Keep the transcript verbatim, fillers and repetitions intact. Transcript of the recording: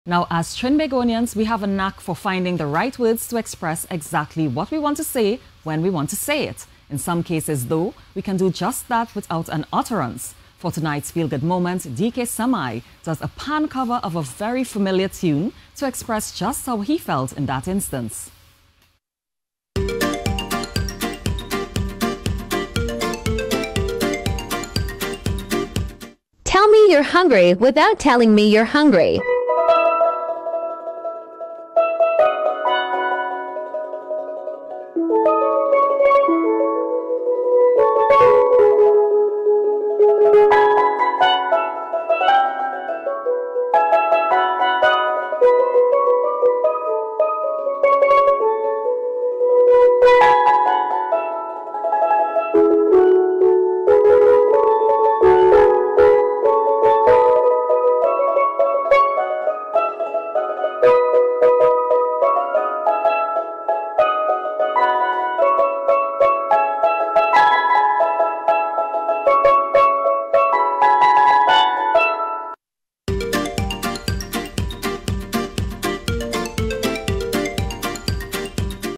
Now, as Trinbagonians, we have a knack for finding the right words to express exactly what we want to say when we want to say it. In some cases, though, we can do just that without an utterance. For tonight's feel-good moment, Dike Samai does a pan cover of a very familiar tune to express just how he felt in that instance. Tell me you're hungry without telling me you're hungry.